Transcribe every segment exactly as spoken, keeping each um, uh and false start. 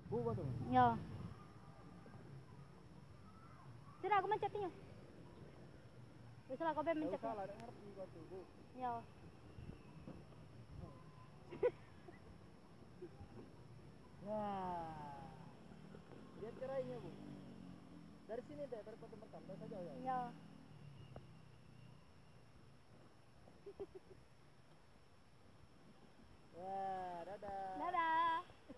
Buka tuh. Ya. Sudah aku mencetnya. Bisa lah, kau be mencet. Salah, ada ngerti gua tuh, Bu. Ya. Nah. Lihat cerainya, Bu. Dari sini deh, dari foto pertama saja ya. Ya. Wah, dadah. Dadah.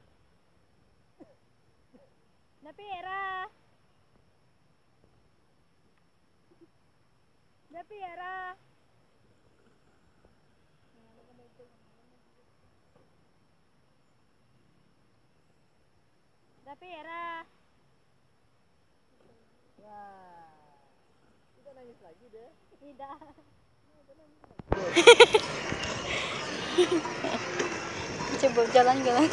Tapi era. Tapi era. Tapi era. Wah. Tidak nangis lagi deh. Tidak. Coba jalan-jalan.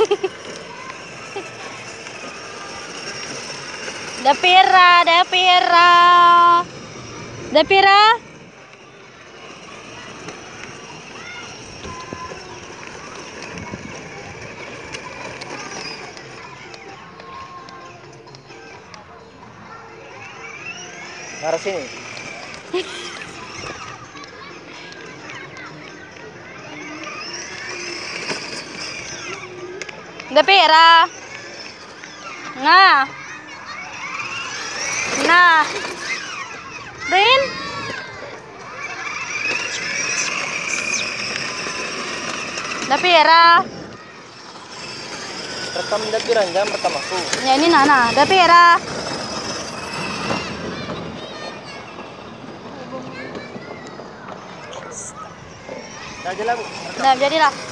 Dapira, Dapira. Dapira. Ngarah sini. Dapira. Nah. Nah. Rin. Dapira. Rekam Dapira, jangan rekam aku. Ya ini Nana. Dapira. Nah, jalan, Bu. Nah, jadilah.